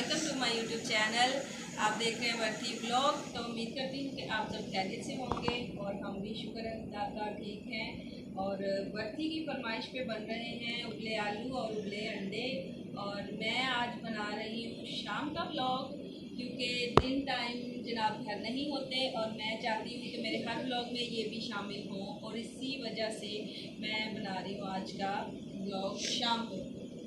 Welcome to my YouTube channel. आप देख रहे हैं वर्ती ब्लॉग। तो उम्मीद करती हूँ कि आप सब खैरियत से होंगे और हम भी शुक्र अल्लाह का ठीक हैं। और वर्ती की फरमाइश पे बन रहे हैं उबले आलू और उबले अंडे। और मैं आज बना रही हूँ शाम का ब्लॉग, क्योंकि दिन टाइम जनाब घर नहीं होते और मैं चाहती हूँ कि मेरे हर ब्लॉग में ये भी शामिल हों, और इसी वजह से मैं बना रही हूँ आज का ब्लॉग शाम को।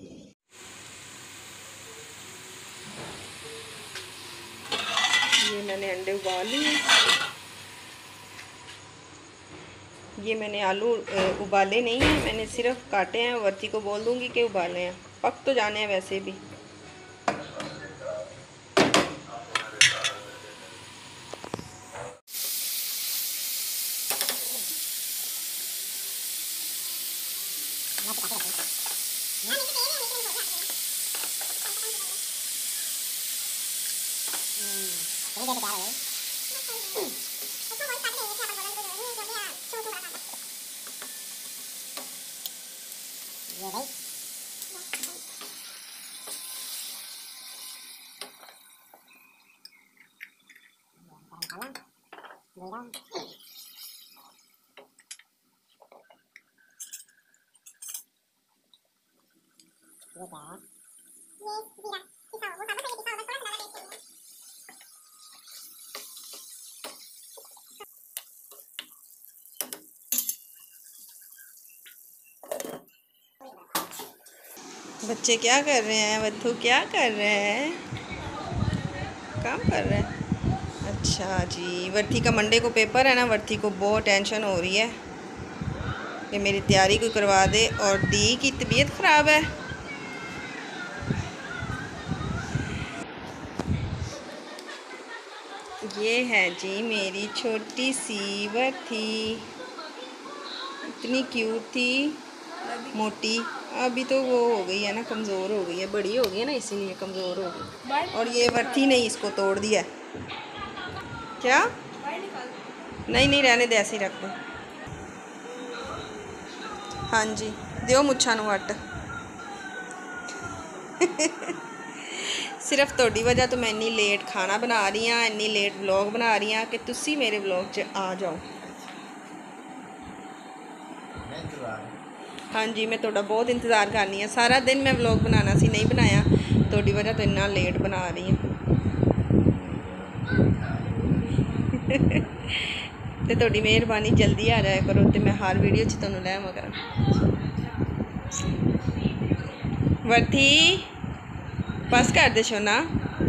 ये मैंने अंडे उबाल लिए। ये मैंने आलू उबाले नहीं हैं, मैंने सिर्फ काटे हैं। वर्ती को बोल दूंगी कि उबाले हैं, पक तो जाने हैं वैसे भी। बच्चे क्या कर रहे हैं? बच्चू क्या कर रहे हैं? काम कर रहे हैं। अच्छा जी, वर्ती का मंडे को पेपर है ना। वर्ती को बहुत टेंशन हो रही है कि मेरी तैयारी कोई करवा दे, और दी की तबीयत ख़राब है। ये है जी मेरी छोटी सी वर्ती, इतनी क्यूट थी, मोटी। अभी तो वो हो गई है ना, कमज़ोर हो गई है, बड़ी हो गई है ना, इसीलिए कमज़ोर हो गई। और ये वर्ती ने इसको तोड़ दिया। क्या? नहीं नहीं, रहने दे, ऐसे ही रख दो। हाँ जी, दियो मुच्छा नूं वट। सिर्फ तोड़ी वजह तो मैं इन्नी लेट खाना बना रही हाँ, इन्नी लेट व्लॉग बना रही हाँ कि तुसी मेरे व्लॉग च आ जाओ। हाँ जी, मैं थोड़ा बहुत इंतज़ार करनी है। सारा दिन मैं व्लॉग बनाना सी, नहीं बनाया, थोड़ी वजह तो इन्ना लेट बना रही हूँ। तो थोड़ी मेहरबानी जल्दी आ जाया करो, तो मैं हर वीडियो च तुहानू ले आवा करा। वर्ती बस कर दे सोना।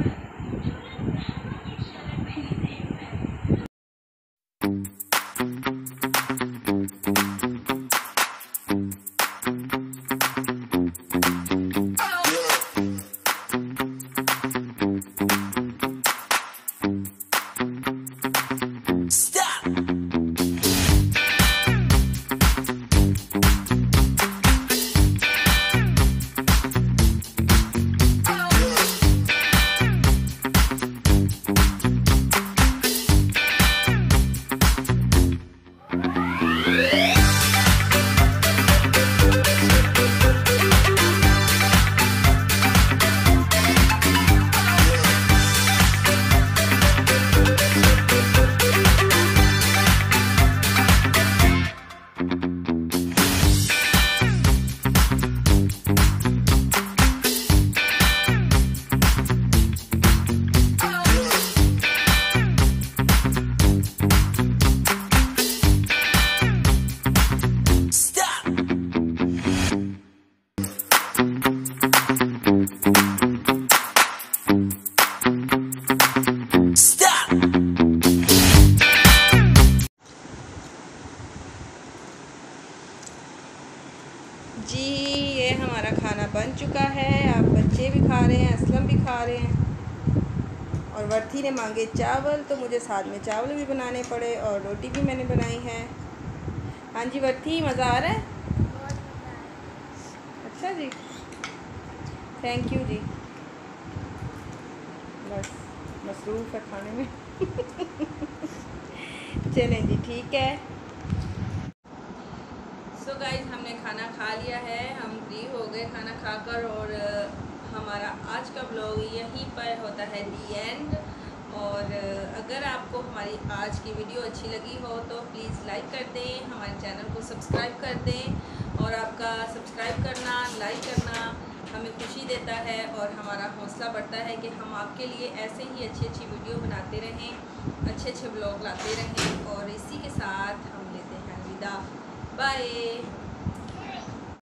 जी ये हमारा खाना बन चुका है। आप बच्चे भी खा रहे हैं, असलम भी खा रहे हैं। और वर्ती ने मांगे चावल, तो मुझे साथ में चावल भी बनाने पड़े और रोटी भी मैंने बनाई है। हाँ जी वर्ती, मज़ा आ रहा है? अच्छा जी, थैंक यू जी। बस मसरूफ़ है खाने में। चलें जी, ठीक है। सो गाइस, हमने खाना खा लिया है, हम फ्री हो गए खाना खाकर। और हमारा आज का ब्लॉग यहीं पर होता है दी एंड। और अगर आपको हमारी आज की वीडियो अच्छी लगी हो तो प्लीज़ लाइक कर दें, हमारे चैनल को सब्सक्राइब कर दें। और आपका सब्सक्राइब करना, लाइक करना हमें खुशी देता है और हमारा हौसला बढ़ता है कि हम आपके लिए ऐसे ही अच्छी अच्छी वीडियो बनाते रहें, अच्छे अच्छे ब्लॉग लाते रहें। और इसी के साथ हम लेते हैं विदा, बाय।